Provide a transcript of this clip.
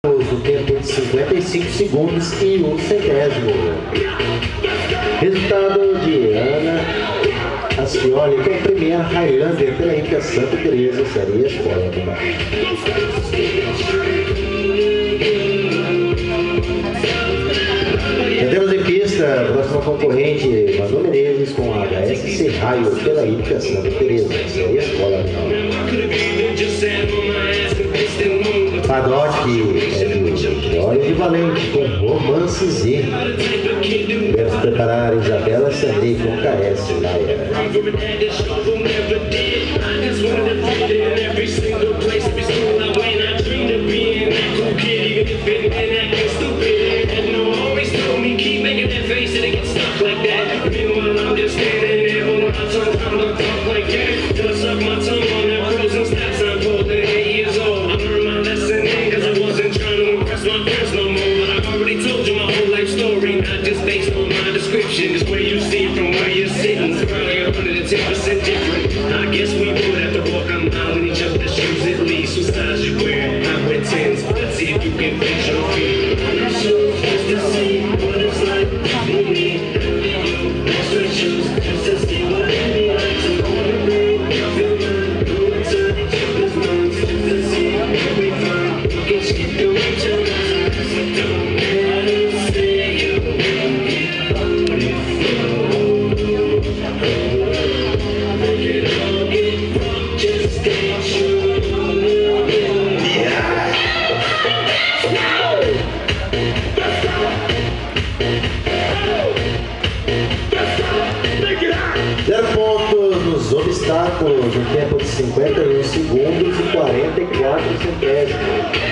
O tempo de 55 segundos e 1 centésimo. Resultado de Ana Ascioli com a primeira Highlander pela Inca Santa Teresa, seria a escola. Temos em pista a próxima concorrente, Manu Menezes com a HSC Raio pela Inca Santa Teresa, seria a escola. Paddock é de Olhos de Valente com Romance Z. Vamos preparar Isabela Sandri com KS Laia. Is where you see from where you're sitting. Probably 110% different. I guess we would have to walk a mile in each other's shoes at least. What size you wear? I wear 10s. Let's see if you can fit your feet. I'm so just to see what it's like to be me. Extra shoes just to see what it be like to own a ring. Feel mine, go inside each other's minds just to see what we find. We can skip through each other's eyes. Don't let us say you will get nos obstáculos, no tempo de 51 segundos e 44 centésimos.